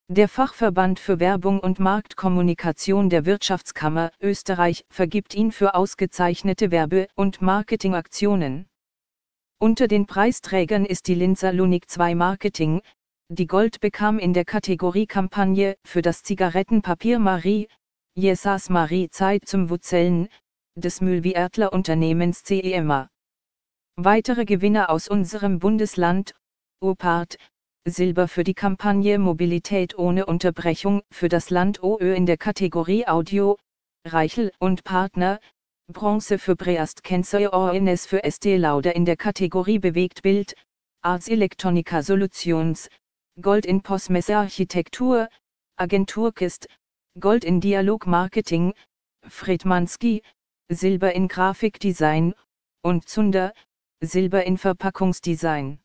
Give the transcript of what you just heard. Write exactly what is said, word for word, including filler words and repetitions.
Der Fachverband für Werbung und Marktkommunikation der Wirtschaftskammer Österreich vergibt ihn für ausgezeichnete Werbe- und Marketingaktionen. Unter den Preisträgern ist die Linzer Lunik zwei Marketing, die Gold bekam in der Kategorie Kampagne für das Zigarettenpapier Marie, Jesas Marie Zeit zum Wuzzeln, des Mühlviertler Unternehmens C E M A. Weitere Gewinner aus unserem Bundesland: Opart, Silber für die Kampagne Mobilität ohne Unterbrechung für das Land OÖ in der Kategorie Audio, Reichel und Partner, Bronze für Breast Cancer Awareness für Estée Lauder in der Kategorie Bewegtbild, Ars Electronica Solutions, Gold in Postmesse Architektur, Agenturkist, Gold in Dialog Marketing, Friedmanski, Silber in Grafikdesign und Zunder, Silber in Verpackungsdesign.